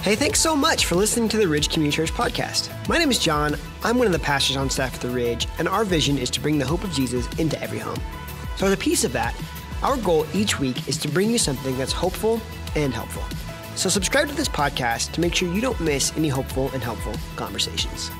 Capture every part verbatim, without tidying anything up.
Hey, thanks so much for listening to the Ridge Community Church podcast. My name is John. I'm one of the pastors on staff at the Ridge, and our vision is to bring the hope of Jesus into every home. So as a piece of that, our goal each week is to bring you something that's hopeful and helpful. So subscribe to this podcast to make sure you don't miss any hopeful and helpful conversations.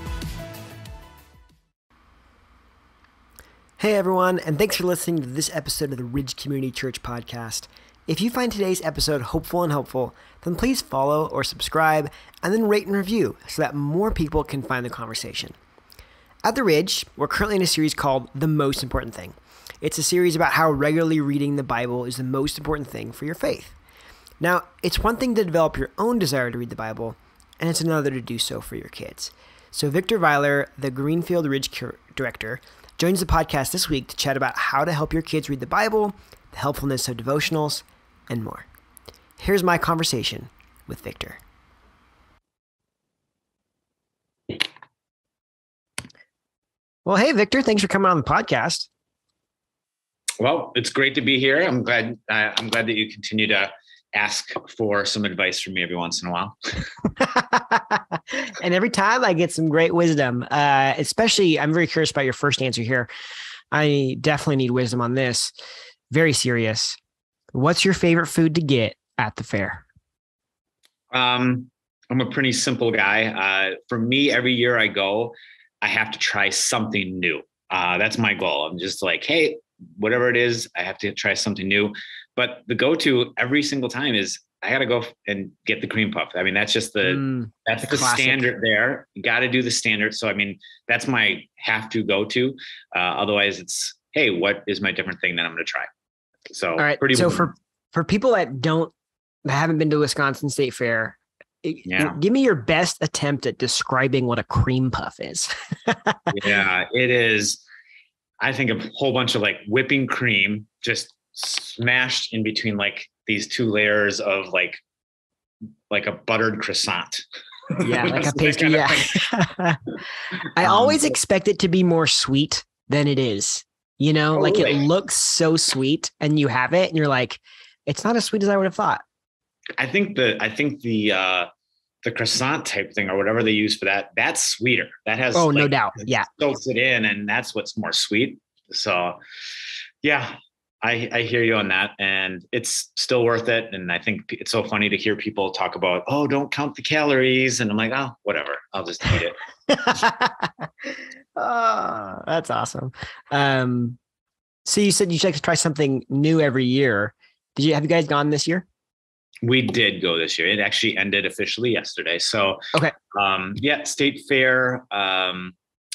Hey everyone, and thanks for listening to this episode of the Ridge Community Church podcast. If you find today's episode hopeful and helpful, then please follow or subscribe and then rate and review so that more people can find the conversation. At the Ridge, we're currently in a series called The Most Important Thing. It's a series about how regularly reading the Bible is the most important thing for your faith. Now, it's one thing to develop your own desire to read the Bible, and it's another to do so for your kids. So Victor Vilar, the Greenfield Ridge Director, joins the podcast this week to chat about how to help your kids read the Bible, the helpfulness of devotionals, and more. Here's my conversation with Victor. Well, hey, Victor, thanks for coming on the podcast. Well, it's great to be here. I'm glad. Uh, I'm glad that you continue to ask for some advice from me every once in a while. And every time I get some great wisdom, uh, especially I'm very curious about your first answer here. I definitely need wisdom on this. Very serious. What's your favorite food to get at the fair? Um, I'm a pretty simple guy. Uh, for me, every year I go, I have to try something new. Uh, that's my goal. I'm just like, hey, whatever it is, I have to try something new. But the go-to every single time is I got to go and get the cream puff. I mean, that's just the, mm, that's the, the standard there. You got to do the standard. So, I mean, that's my have to go to. Uh, otherwise it's, hey, what is my different thing that I'm going to try? So, all right. Pretty so for, for people that don't, that haven't been to Wisconsin State Fair, yeah. give me your best attempt at describing what a cream puff is. Yeah, it is. I think a whole bunch of like whipping cream just smashed in between like these two layers of like, like a buttered croissant. Yeah. Like a pastry. Yeah. I um, always expect it to be more sweet than it is. You know, oh, like really? It looks so sweet and you have it and you're like, it's not as sweet as I would have thought. I think the, I think the, uh, the croissant type thing or whatever they use for that, that's sweeter. That has, oh, like, no doubt. Yeah. Soaks it in and that's what's more sweet. So yeah, I, I hear you on that and it's still worth it. And I think it's so funny to hear people talk about, oh, don't count the calories. And I'm like, oh, whatever. I'll just eat it. Oh, that's awesome. Um, so you said you like to try something new every year. Did you, have you guys gone this year? We did go this year. It actually ended officially yesterday. So, okay. Um, yeah, State Fair. Um,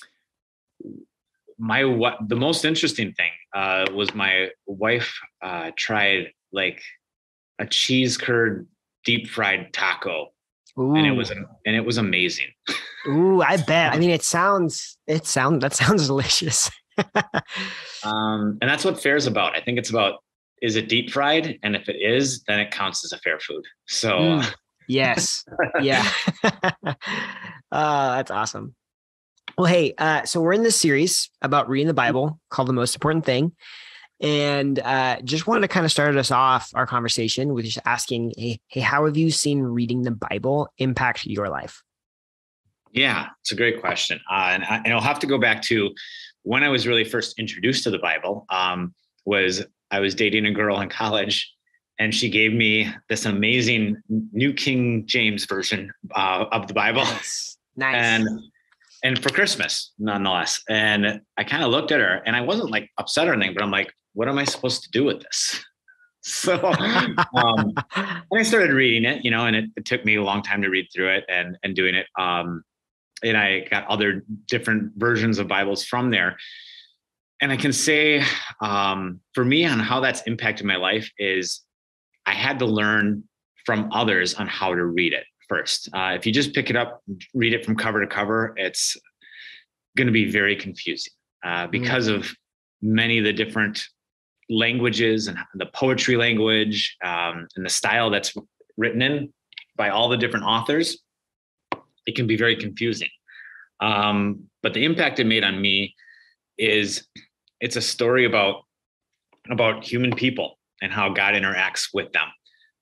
my, what the most interesting thing, uh, was my wife, uh, tried like a cheese curd deep fried taco. Ooh. And it was, and it was amazing. Ooh, I bet. I mean, it sounds, it sounds, that sounds delicious. um, and that's what fair's about. I think it's about, is it deep fried? And if it is, then it counts as a fair food. So mm, yes. Yeah. uh, that's awesome. Well, hey, uh, so we're in this series about reading the Bible called The Most Important Thing. And uh, just wanted to kind of start us off our conversation with just asking, hey, hey, how have you seen reading the Bible impact your life? Yeah, it's a great question. Uh, and, I, and I'll have to go back to when I was really first introduced to the Bible, um, was I was dating a girl in college and she gave me this amazing New King James version uh, of the Bible. Nice. Nice. And, and for Christmas, nonetheless. And I kind of looked at her and I wasn't like upset or anything, but I'm like, what am I supposed to do with this? So um, and I started reading it, you know, and it, it took me a long time to read through it and, and doing it. Um, and I got other different versions of Bibles from there. And I can say um, for me on how that's impacted my life is I had to learn from others on how to read it first. Uh, if you just pick it up, read it from cover to cover, it's going to be very confusing uh, because mm. of many of the different languages and the poetry language um, and the style that's written in by all the different authors. It can be very confusing. Um, but the impact it made on me is it's a story about, about human people and how God interacts with them.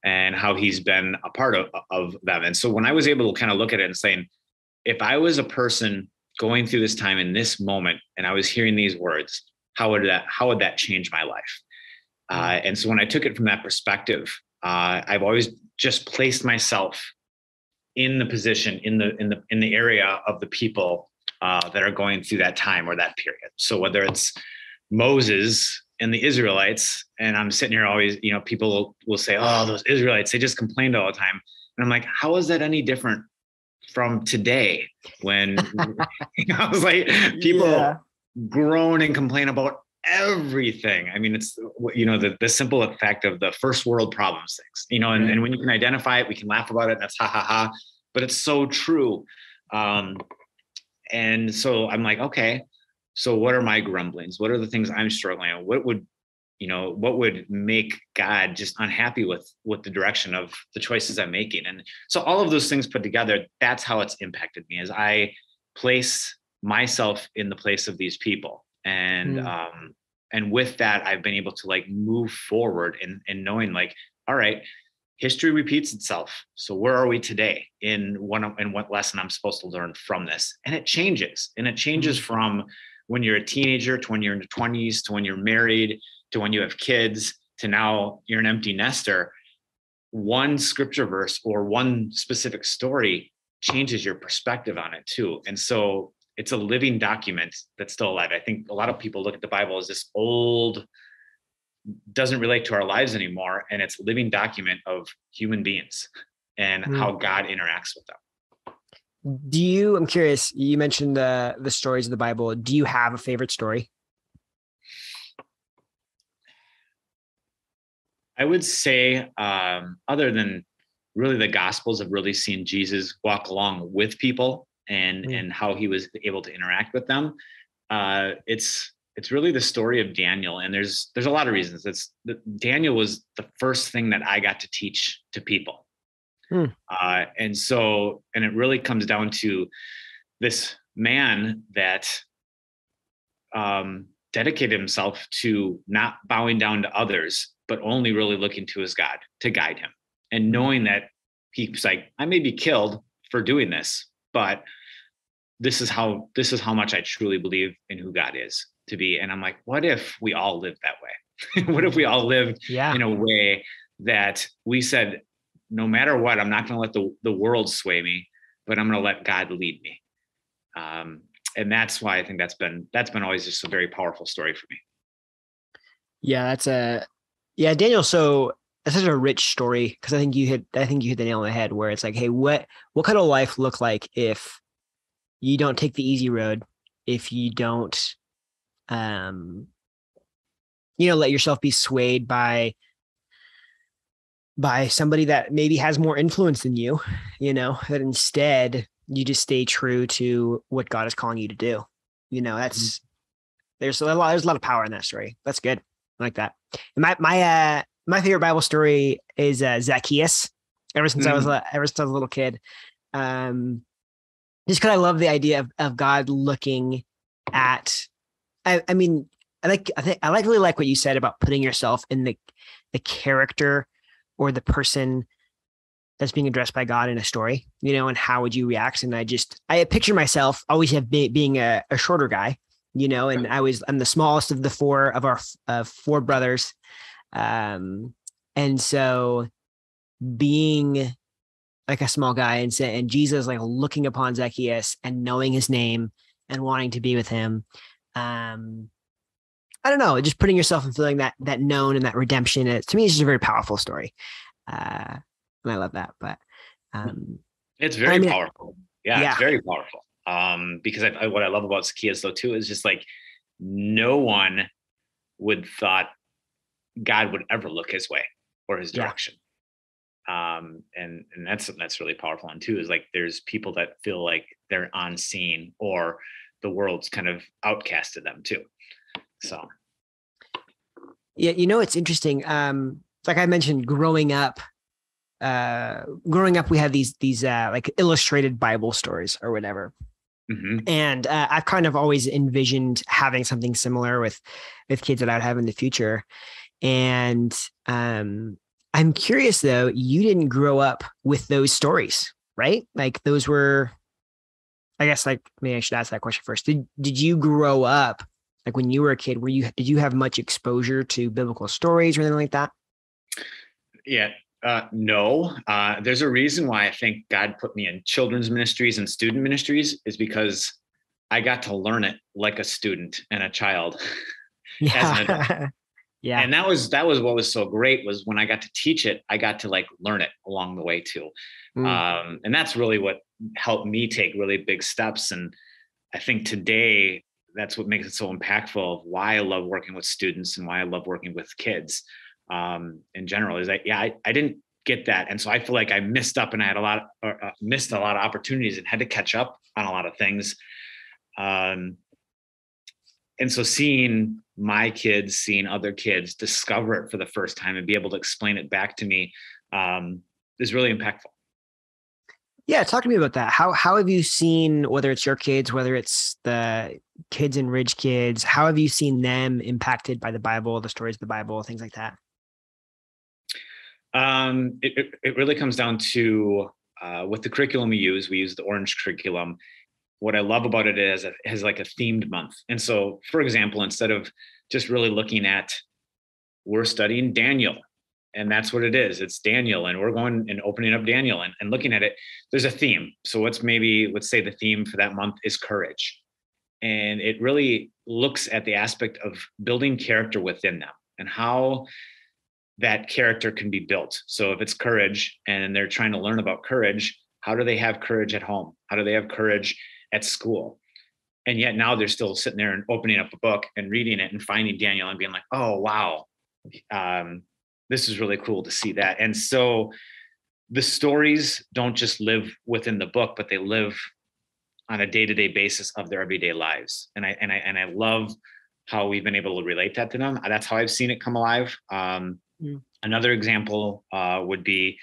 and how he's been a part of, of them. And so when I was able to kind of look at it and saying, if I was a person going through this time in this moment, and I was hearing these words, how would that, how would that change my life? Uh, and so when I took it from that perspective, uh, I've always just placed myself in the position, in the, in the, in the area of the people uh, that are going through that time or that period. So whether it's Moses and the Israelites, and I'm sitting here always, you know, people will, will say, oh, those Israelites, they just complained all the time. And I'm like, how is that any different from today when you know, I was like, people yeah. groan and complain about everything. I mean, it's, you know, the, the simple fact of the first world problems things, you know, and, and when you can identify it, we can laugh about it. And that's ha ha ha, but it's so true. Um, and so I'm like, okay, so what are my grumblings? What are the things I'm struggling with? What would, you know, what would make God just unhappy with, with the direction of the choices I'm making? And so all of those things put together, that's how it's impacted me, as I place myself in the place of these people. And, mm. um, and with that, I've been able to like move forward and, and knowing like, all right, history repeats itself. So where are we today in one, in what lesson I'm supposed to learn from this? And it changes, and it changes mm. from when you're a teenager to when you're in the twenties, to when you're married, to when you have kids, to now you're an empty nester. One scripture verse or one specific story changes your perspective on it too. And so it's a living document that's still alive. I think a lot of people look at the Bible as this old, doesn't relate to our lives anymore. And it's a living document of human beings and mm. how God interacts with them. Do you, I'm curious, you mentioned the, the stories of the Bible. Do you have a favorite story? I would say, um, other than really the Gospels, have really seen Jesus walk along with people and, mm. and how he was able to interact with them. Uh, it's, it's really the story of Daniel. And there's, there's a lot of reasons. It's the, Daniel was the first thing that I got to teach to people. Mm. Uh, and so, and it really comes down to this man that, um, dedicated himself to not bowing down to others, but only really looking to his God to guide him, and knowing that he's like, I may be killed for doing this, but this is how, this is how much I truly believe in who God is to be. And I'm like, what if we all lived that way? What if we all lived yeah. in a way that we said, no matter what, I'm not going to let the, the world sway me, but I'm going to let God lead me. Um, and that's why I think that's been, that's been always just a very powerful story for me. Yeah, that's a, yeah, Daniel. So it's such a rich story, because I think you hit, I think you hit the nail on the head, where it's like, hey, what, what could a life look like if you don't take the easy road, if you don't, um, you know, let yourself be swayed by, by somebody that maybe has more influence than you, you know, that instead you just stay true to what God is calling you to do. You know, that's, mm-hmm. there's a lot, there's a lot of power in that story. That's good. I like that. And my, my, uh, my favorite Bible story is uh, Zacchaeus. Ever since mm-hmm. I was, uh, ever since I was a little kid, um, just because I love the idea of, of God looking at, I, I mean, I like, I think I like really like what you said about putting yourself in the, the character or the person that's being addressed by God in a story, you know, and how would you react? And I just, I picture myself always have be, being a, a shorter guy, you know, and I was, I'm the smallest of the four of our uh, four brothers. Um, and so being like a small guy and say, and Jesus like looking upon Zacchaeus and knowing his name and wanting to be with him. Um, I don't know, just putting yourself and feeling that, that known and that redemption. It, to me, it's just a very powerful story. Uh, and I love that, but, um, it's very I mean, powerful. Yeah, yeah, it's very powerful. Um, because I, I, what I love about Zacchaeus though, too, is just like, no one would thought God would ever look his way or his direction. Yeah. Um, and, and that's, that's really powerful. And too, is like, there's people that feel like they're unseen or the world's kind of outcasted them too. So. Yeah. You know, it's interesting. Um, like I mentioned, growing up, uh, growing up, we had these, these, uh, like illustrated Bible stories or whatever. Mm-hmm. And, uh, I've kind of always envisioned having something similar with, with kids that I would have in the future. And, um, I'm curious though, you didn't grow up with those stories, right? Like those were, I guess like maybe I should ask that question first. Did did you grow up like when you were a kid, were you did you have much exposure to biblical stories or anything like that? Yeah. Uh, no, uh, there's a reason why I think God put me in children's ministries and student ministries is because I got to learn it like a student and a child as an adult. Yeah. Yeah. And that was that was what was so great was when I got to teach it, I got to like learn it along the way too. Mm. Um, and that's really what helped me take really big steps. And I think today that's what makes it so impactful of why I love working with students and why I love working with kids um, in general is that, yeah, I, I didn't get that. And so I feel like I missed up and I had a lot of, or, uh, missed a lot of opportunities and had to catch up on a lot of things. Um, and so seeing my kids, seeing other kids discover it for the first time and be able to explain it back to me um, is really impactful. Yeah, talk to me about that. How how have you seen, whether it's your kids, whether it's the kids and Ridge kids, how have you seen them impacted by the Bible, the stories of the Bible, things like that? Um, it, it, it really comes down to uh, with the curriculum we use, we use the orange curriculum. What I love about it is it has like a themed month. And so, for example, instead of just really looking at, we're studying Daniel, and that's what it is. It's Daniel, and we're going and opening up Daniel and, and looking at it. There's a theme. So what's maybe, let's say the theme for that month is courage. And it really looks at the aspect of building character within them and how that character can be built. So if it's courage and they're trying to learn about courage, how do they have courage at home? How do they have courage at school? And yet now they're still sitting there and opening up a book and reading it and finding Daniel and being like, oh, wow. Um, this is really cool to see that. And so the stories don't just live within the book, but they live on a day-to-day basis of their everyday lives. And I, and I, and I love how we've been able to relate that to them. That's how I've seen it come alive. Um, mm. Another example uh, would be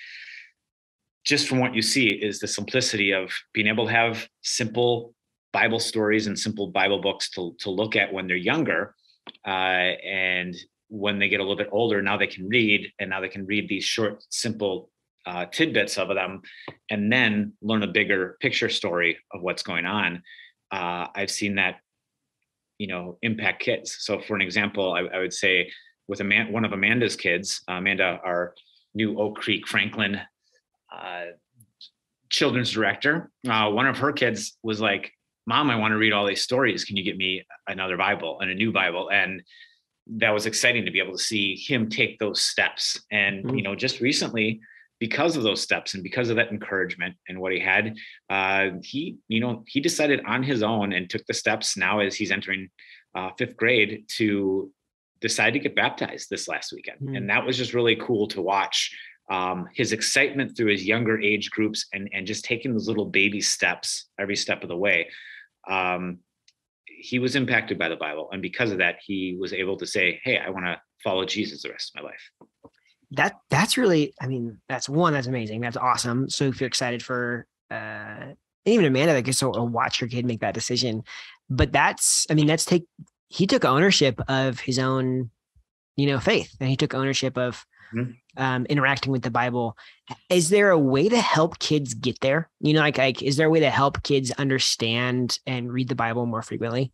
just from what you see is the simplicity of being able to have simple Bible stories and simple Bible books to, to look at when they're younger. Uh, and when they get a little bit older, now they can read, and now they can read these short, simple uh, tidbits of them, and then learn a bigger picture story of what's going on. Uh, I've seen that, you know, impact kids. So for an example, I, I would say with Amanda, one of Amanda's kids, uh, Amanda, our new Oak Creek Franklin uh, children's director, uh, one of her kids was like, Mom, I want to read all these stories. Can you get me another Bible and a new Bible? And that was exciting to be able to see him take those steps. And, mm-hmm. you know, just recently, because of those steps and because of that encouragement and what he had, uh, he, you know, he decided on his own and took the steps now as he's entering uh, fifth grade to decide to get baptized this last weekend. Mm-hmm. And that was just really cool to watch um, his excitement through his younger age groups and, and just taking those little baby steps every step of the way. Um, he was impacted by the Bible. And because of that, he was able to say, hey, I want to follow Jesus the rest of my life. That that's really, I mean, that's one, that's amazing. That's awesome. So if you're excited for, uh, even Amanda that gets to watch her kid make that decision, but that's, I mean, that's take, he took ownership of his own, you know, faith, and he took ownership of mm-hmm. um, interacting with the Bible. Is there a way to help kids get there? You know, like, like, is there a way to help kids understand and read the Bible more frequently?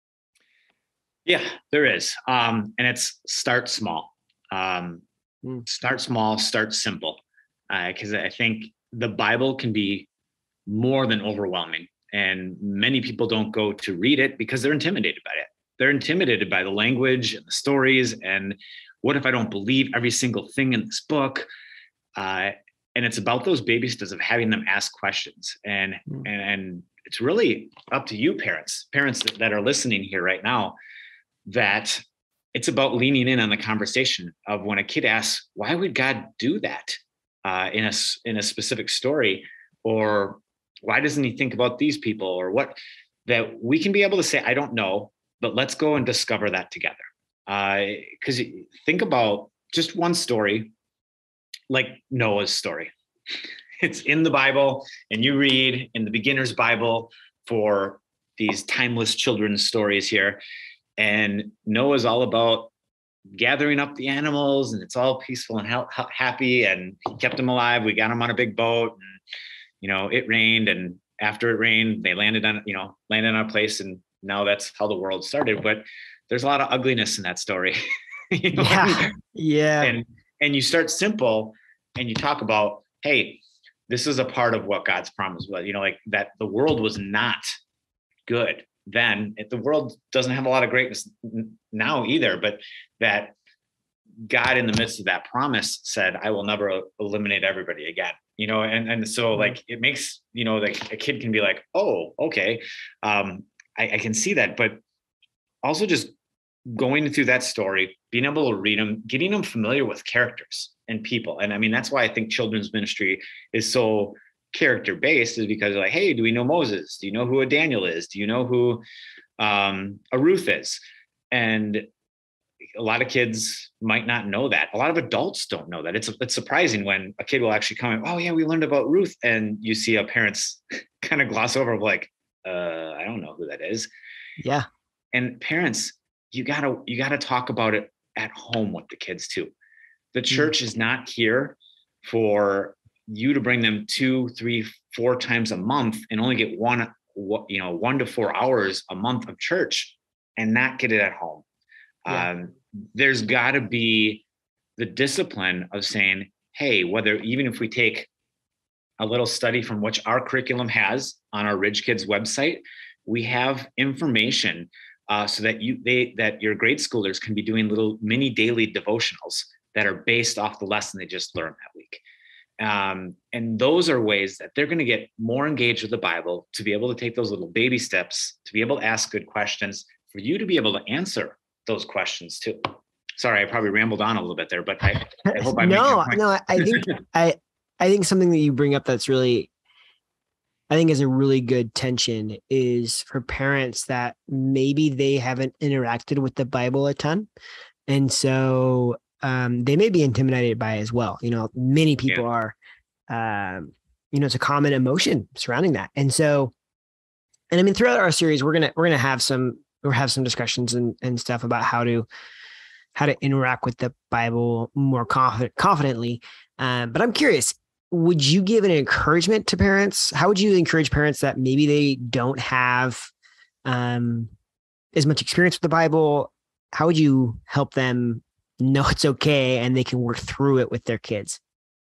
Yeah, there is. Um, and it's start small. Um, mm. Start small, start simple. Because uh, I think the Bible can be more than overwhelming. And many people don't go to read it because they're intimidated by it. They're intimidated by the language and the stories. And what if I don't believe every single thing in this book? Uh, and it's about those baby steps of having them ask questions. And, mm. and, and it's really up to you, parents, parents that, that are listening here right now, that it's about leaning in on the conversation of when a kid asks, why would God do that uh, in a, in a specific story? Or why doesn't he think about these people, or what, that we can be able to say, I don't know, but let's go and discover that together. Because uh, think about just one story, like Noah's story. It's in the Bible, and you read in the beginner's Bible for these timeless children's stories here. And Noah's all about gathering up the animals, and it's all peaceful and ha- ha- happy. And he kept them alive. We got them on a big boat, and, you know, it rained. And after it rained, they landed on, you know, landed on a place. And now that's how the world started. But there's a lot of ugliness in that story. you know? Yeah. Yeah. And, and you start simple and you talk about, hey, this is a part of what God's promise was, you know, like that the world was not good then. The world doesn't have a lot of greatness now either, but that God in the midst of that promise said, I will never eliminate everybody again, you know? And, and so like, it makes, you know, like a kid can be like, oh, okay. Um, I, I can see that, but also just going through that story, being able to read them, getting them familiar with characters and people. And I mean, that's why I think children's ministry is so character based, is because like, hey, do we know Moses? Do you know who a Daniel is? Do you know who um, a Ruth is? And a lot of kids might not know that. A lot of adults don't know that. It's it's surprising when a kid will actually come in, oh yeah, we learned about Ruth. And you see a parents kind of gloss over like, uh, I don't know who that is. Yeah. And parents, you gotta, you gotta talk about it at home with the kids too. The church mm-hmm. is not here for you to bring them two, three, four times a month and only get one, you know, one to four hours a month of church and not get it at home. Yeah. Um, there's got to be the discipline of saying, hey, whether even if we take a little study from which our curriculum has on our Ridge Kids website, we have information uh, so that you they that your grade schoolers can be doing little mini daily devotionals that are based off the lesson they just learned that week. Um, and those are ways that they're going to get more engaged with the Bible, to be able to take those little baby steps, to be able to ask good questions, for you to be able to answer those questions too. Sorry, I probably rambled on a little bit there, but I, I hope I no, made no, I think I, I think something that you bring up that's really, I think is a really good tension is for parents that maybe they haven't interacted with the Bible a ton. And so um, they may be intimidated by it as well. You know, many people yeah. are, um, you know, it's a common emotion surrounding that. And so, and I mean, throughout our series, we're going to, we're going to have some, we'll have some discussions and, and stuff about how to, how to interact with the Bible more confident, confidently. Um, but I'm curious, would you give an encouragement to parents? How would you encourage parents that maybe they don't have um, as much experience with the Bible? How would you help them know it's okay and they can work through it with their kids?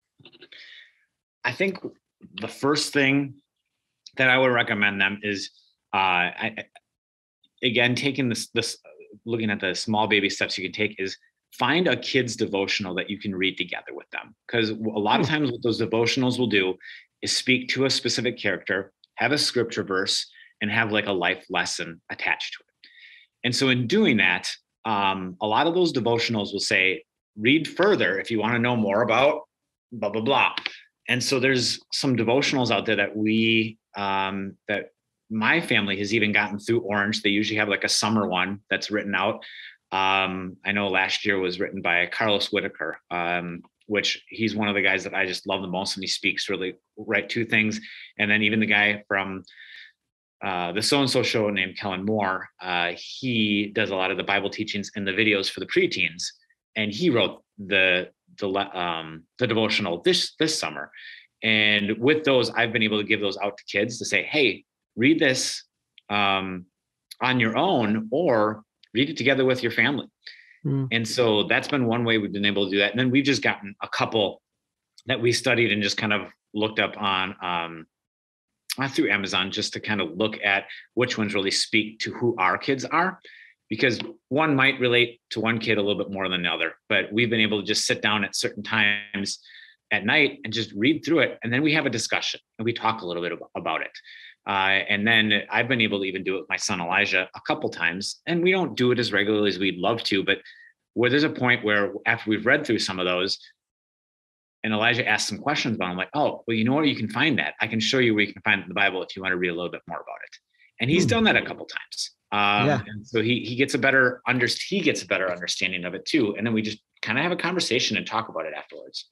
I think the first thing that I would recommend them is, uh, I, again, taking this, this, looking at the small baby steps you can take, is find a kid's devotional that you can read together with them. Because a lot of times what those devotionals will do is speak to a specific character, have a scripture verse, and have like a life lesson attached to it. And so in doing that, um, a lot of those devotionals will say, read further if you want to know more about blah, blah, blah. And so there's some devotionals out there that we, um, that my family has even gotten through Orange. They usually have like a summer one that's written out. Um, I know last year was written by Carlos Whitaker, um, which he's one of the guys that I just love the most, and he speaks really right to things. And then even the guy from uh, the So-and-so show named Kellen Moore, uh, he does a lot of the Bible teachings and the videos for the preteens. And he wrote the, the, um, the devotional this, this summer. And with those, I've been able to give those out to kids to say, hey, read this um, on your own, or read it together with your family. Mm. And so that's been one way we've been able to do that. And then we've just gotten a couple that we studied and just kind of looked up on um, through Amazon, just to kind of look at which ones really speak to who our kids are, because one might relate to one kid a little bit more than the other. But we've been able to just sit down at certain times at night and just read through it. And then we have a discussion and we talk a little bit about it. Uh, and then I've been able to even do it with my son, Elijah, a couple times. And we don't do it as regularly as we'd love to, but where there's a point where after we've read through some of those and Elijah asks some questions about it, I'm like, oh, well, you know where you can find that? I can show you where you can find it in the Bible if you want to read a little bit more about it. And he's mm. done that a couple times. Um, yeah. And so he he gets a better under, he gets a better understanding of it too. And then we just kind of have a conversation and talk about it afterwards.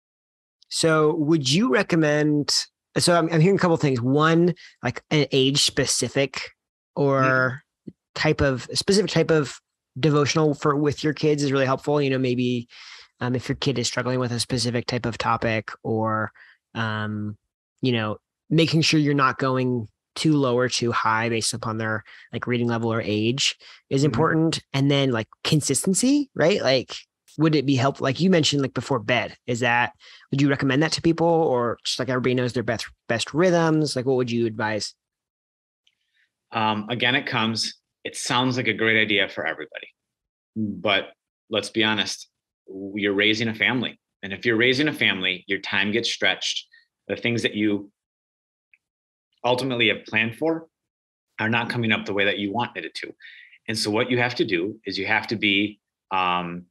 So would you recommend, so I'm, I'm hearing a couple of things. One, like an age specific or mm. type of specific type of devotional for with your kids is really helpful. You know, maybe um, if your kid is struggling with a specific type of topic, or um, you know, making sure you're not going too low or too high based upon their like reading level or age is Mhm. important. And then like consistency, right? Like, would it be helpful? Like you mentioned, like before bed, is that, would you recommend that to people, or just like everybody knows their best, best rhythms? Like, what would you advise? Um, again, it comes, it sounds like a great idea for everybody, but let's be honest, you're raising a family. And if you're raising a family, your time gets stretched. The things that you ultimately have planned for are not coming up the way that you wanted it to. And so what you have to do is you have to be, um,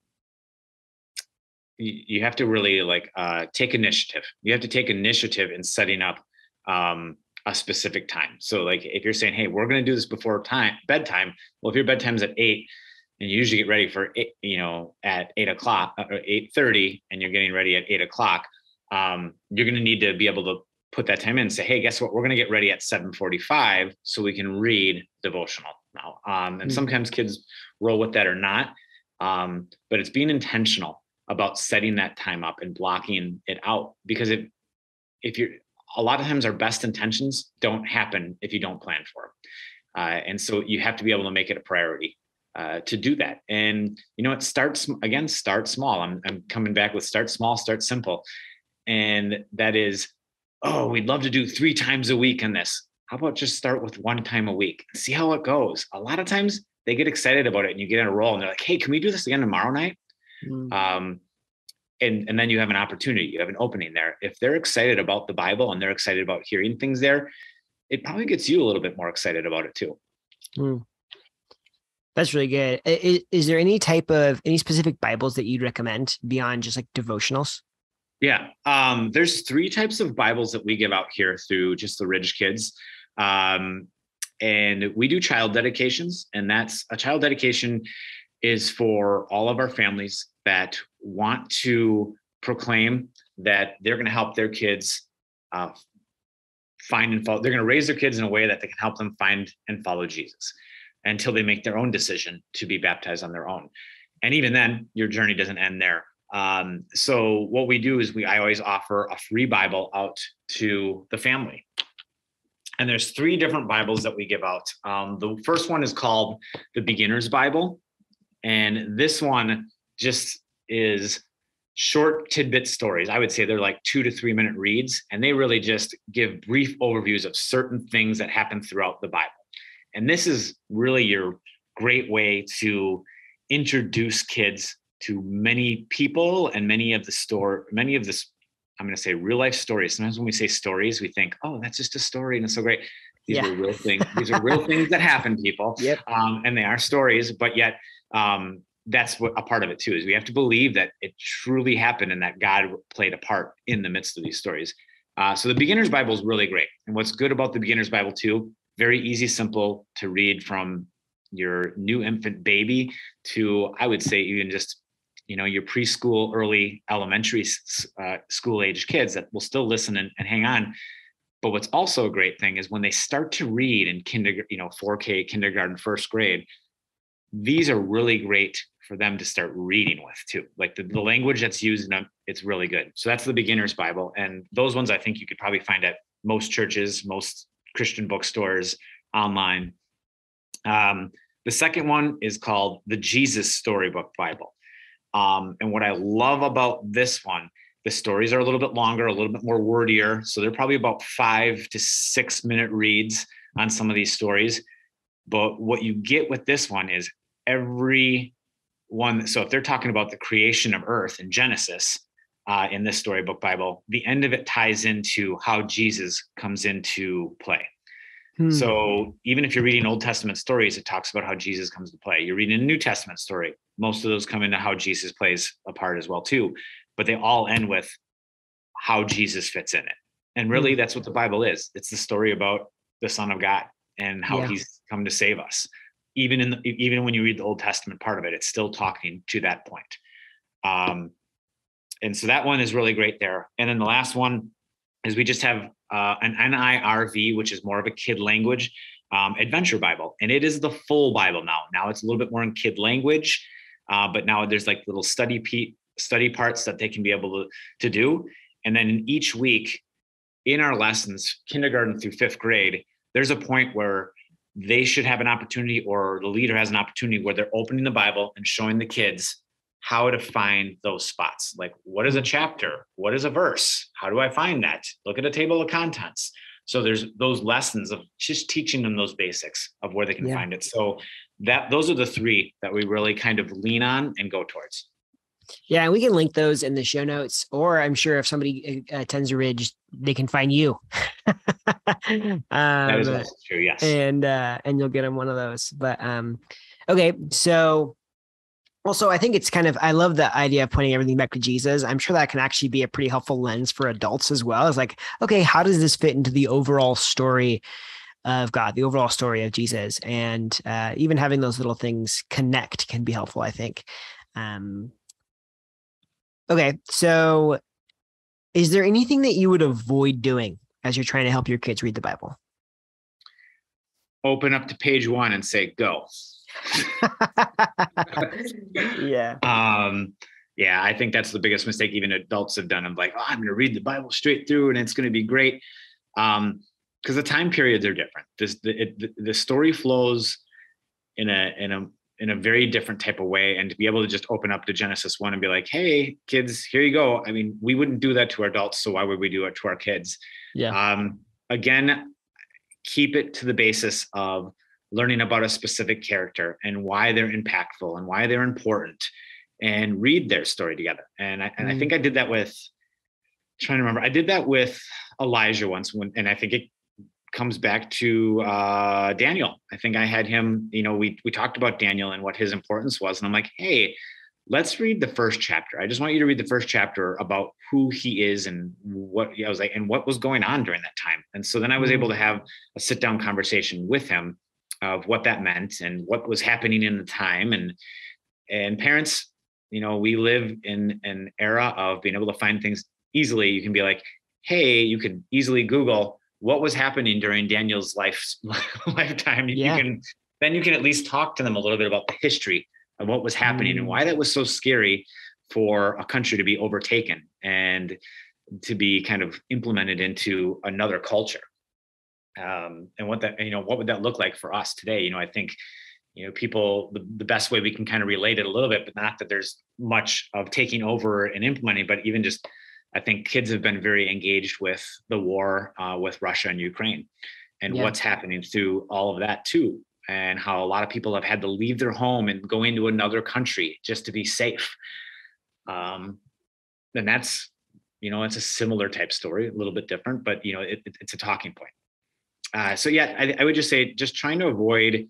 you, you have to really like uh, take initiative. You have to take initiative in setting up um, a specific time. So like if you're saying, hey, we're going to do this before time bedtime. Well, if your bedtime's at eight and you usually get ready for eight, you know, at eight o'clock or eight thirty, and you're getting ready at eight o'clock, um, you're going to need to be able to put that time in and say, hey, guess what? We're going to get ready at seven forty-five so we can read devotional now. Um, and Mm. sometimes kids roll with that or not. Um, but it's being intentional about setting that time up and blocking it out, because if, if you're, a lot of times our best intentions don't happen if you don't plan for them. Uh, and so you have to be able to make it a priority uh, to do that. And, you know, it starts, again, start small. I'm, I'm coming back with start small, start simple. And that is, oh, we'd love to do three times a week on this. How about just start with one time a week? See how it goes. A lot of times they get excited about it and you get in a roll and they're like, hey, can we do this again tomorrow night? Mm. Um, and, and then you have an opportunity, you have an opening there. If they're excited about the Bible and they're excited about hearing things there, it probably gets you a little bit more excited about it too. Mm. That's really good. Is, is there any type of, any specific Bibles that you'd recommend beyond just like devotionals? Yeah. Um, there's three types of Bibles that we give out here through just the Ridge Kids. Um, and we do child dedications, and that's a child dedication is for all of our families that want to proclaim that they're going to help their kids uh, find and follow. They're going to raise their kids in a way that they can help them find and follow Jesus until they make their own decision to be baptized on their own. And even then, your journey doesn't end there. Um, so what we do is we, I always offer a free Bible out to the family. And there's three different Bibles that we give out. Um, the first one is called the Beginner's Bible. And this one just is short tidbit stories. I would say they're like two to three minute reads, and they really just give brief overviews of certain things that happen throughout the Bible. And this is really your great way to introduce kids to many people and many of the store, many of this, I'm going to say real life stories. Sometimes when we say stories, we think, oh, that's just a story and it's so great. These Yeah. are real things. These are real things that happen, people. Yep. Um, and they are stories, but yet um, that's what a part of it too, is we have to believe that it truly happened and that God played a part in the midst of these stories. Uh, so the Beginner's Bible is really great. And what's good about the Beginner's Bible too, very easy, simple to read from your new infant baby to, I would say, even just, you know, your preschool, early elementary uh, school age kids that will still listen and, and hang on. But what's also a great thing is when they start to read in kindergarten, you know, four K kindergarten, first grade, these are really great for them to start reading with too. Like the, the language that's used in them, it's really good. So that's the Beginner's Bible. And those ones I think you could probably find at most churches, most Christian bookstores, online. Um, the second one is called the Jesus Storybook Bible. Um, and what I love about this one, the stories are a little bit longer, a little bit more wordier. So they're probably about five to six minute reads on some of these stories. But what you get with this one is every one. So if they're talking about the creation of earth in Genesis, uh, in this storybook Bible, the end of it ties into how Jesus comes into play. Hmm. So even if you're reading Old Testament stories, it talks about how Jesus comes to play. You're reading a New Testament story. Most of those come into how Jesus plays a part as well too, but they all end with how Jesus fits in it. And really, Hmm. that's what the Bible is. It's the story about the Son of God and how Yeah. he's come to save us. Even in the, even when you read the Old Testament part of it, it's still talking to that point. Um, and so that one is really great there. And then the last one is we just have uh, an N I R V, which is more of a kid language. um, Adventure Bible, and it is the full Bible now. Now it's a little bit more in kid language, uh, but now there's like little study pe- study parts that they can be able to, to do. And then each week in our lessons, kindergarten through fifth grade, there's a point where they should have an opportunity, or the leader has an opportunity, where they're opening the Bible and showing the kids how to find those spots. Like, what is a chapter? What is a verse? How do I find that? Look at a table of contents. So there's those lessons of just teaching them those basics of where they can yeah. find it. So that those are the three that we really kind of lean on and go towards. Yeah, and we can link those in the show notes, or I'm sure if somebody attends a Ridge, they can find you. um, that is also true, yes. And uh, and you'll get them one of those. But um, okay, so also I think it's kind of, I love the idea of pointing everything back to Jesus. I'm sure that can actually be a pretty helpful lens for adults as well. It's like, okay, how does this fit into the overall story of God, the overall story of Jesus? And uh, even having those little things connect can be helpful, I think. Um, okay, so is there anything that you would avoid doing as you're trying to help your kids read the Bible? Open up to page one and say, go. yeah. Um, yeah, I think that's the biggest mistake even adults have done. I'm like, oh, I'm going to read the Bible straight through and it's going to be great. Um, because the time periods are different. This, the, it, the story flows in a, in a, in a very different type of way. And to be able to just open up to Genesis one and be like, hey kids, here you go. I mean, we wouldn't do that to our adults. So why would we do it to our kids? Yeah. Um, again, keep it to the basis of learning about a specific character and why they're impactful and why they're important, and read their story together. And I, and mm. I think I did that with, trying to remember, I did that with Elijah once when, and I think it comes back to uh, Daniel. I think I had him, you know, we, we talked about Daniel and what his importance was. And I'm like, hey, let's read the first chapter. I just want you to read the first chapter about who he is and what I was like, and what was going on during that time. And so then I was mm. able to have a sit down conversation with him of what that meant and what was happening in the time. And, and parents, you know, we live in an era of being able to find things easily. You can be like, hey, you can easily Google what was happening during Daniel's life, lifetime. Yeah. You can, then you can at least talk to them a little bit about the history of what was happening mm. and why that was so scary for a country to be overtaken and to be kind of implemented into another culture. Um, and what that, you know, what would that look like for us today? You know, I think, you know, people, the, the best way we can kind of relate it a little bit, but not that there's much of taking over and implementing, but even just, I think kids have been very engaged with the war uh, with Russia and Ukraine and yeah. what's happening through all of that too. And how a lot of people have had to leave their home and go into another country just to be safe. Um, and that's, you know, it's a similar type story, a little bit different, but you know, it, it, it's a talking point. Uh, so yeah, I, I would just say just trying to avoid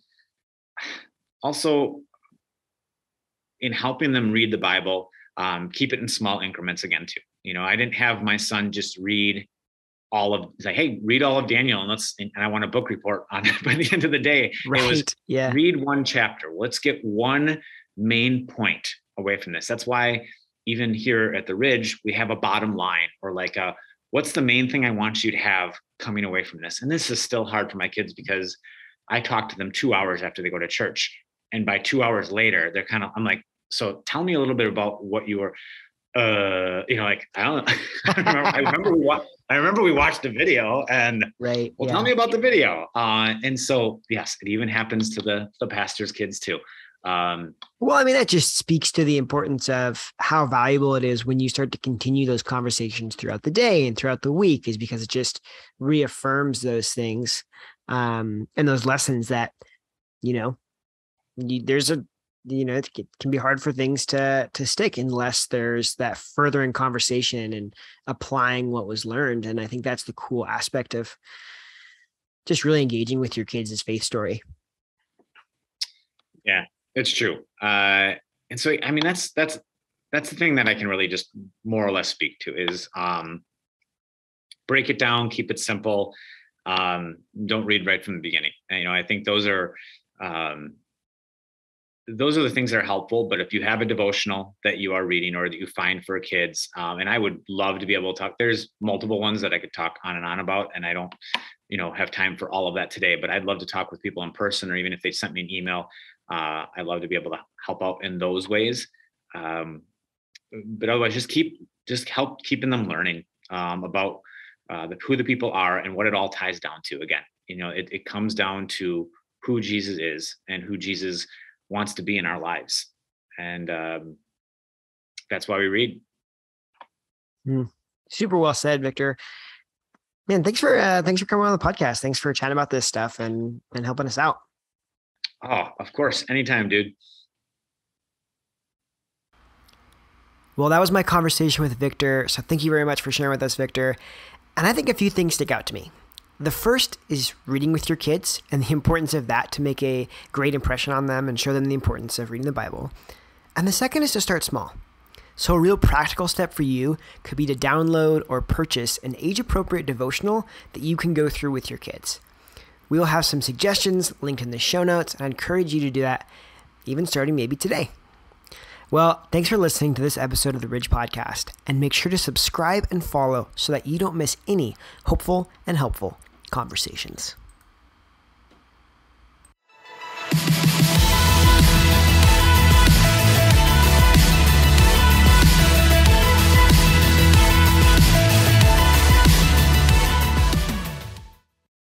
also in helping them read the Bible, um, keep it in small increments again too. You know, I didn't have my son just read all of, say, hey, read all of Daniel and let's, and I want a book report on it by the end of the day. Right. It was yeah. read one chapter. Let's get one main point away from this. That's why even here at the Ridge, we have a bottom line or like a, what's the main thing I want you to have coming away from this? And this is still hard for my kids because I talk to them two hours after they go to church. And by two hours later, they're kind of, I'm like, so tell me a little bit about what you were, uh, you know, like, I don't know. I remember, I remember, we wa- I remember we watched a video and right. well, yeah. tell me about the video. Uh, and so, yes, it even happens to the, the pastor's kids too. Um, well, I mean, that just speaks to the importance of how valuable it is when you start to continue those conversations throughout the day and throughout the week, is because it just reaffirms those things um, and those lessons that, you know, you, there's a, you know, it can be hard for things to to stick unless there's that furthering conversation and applying what was learned. And I think that's the cool aspect of just really engaging with your kids' faith story. Yeah, it's true. Uh, and so, I mean, that's, that's, that's the thing that I can really just more or less speak to is um, break it down, keep it simple. Um, don't read right from the beginning. And, you know, I think those are, um, those are the things that are helpful. But if you have a devotional that you are reading or that you find for kids, um, and I would love to be able to talk, there's multiple ones that I could talk on and on about, and I don't, you know, have time for all of that today, but I'd love to talk with people in person, or even if they sent me an email, uh, I'd love to be able to help out in those ways. Um, but otherwise, just keep, just help keeping them learning um, about uh, the, who the people are and what it all ties down to. Again, you know, it, it comes down to who Jesus is and who Jesus wants to be in our lives. And um, that's why we read. Mm, super well said, Victor. Man, thanks for uh, thanks for coming on the podcast. Thanks for chatting about this stuff and and helping us out. Oh, of course. Anytime, dude. Well, that was my conversation with Victor. So thank you very much for sharing with us, Victor. And I think a few things stick out to me. The first is reading with your kids and the importance of that to make a great impression on them and show them the importance of reading the Bible. And the second is to start small. So a real practical step for you could be to download or purchase an age-appropriate devotional that you can go through with your kids. We'll have some suggestions linked in the show notes, and I encourage you to do that, even starting maybe today. Well, thanks for listening to this episode of the Ridge Podcast, and make sure to subscribe and follow so that you don't miss any hopeful and helpful conversations.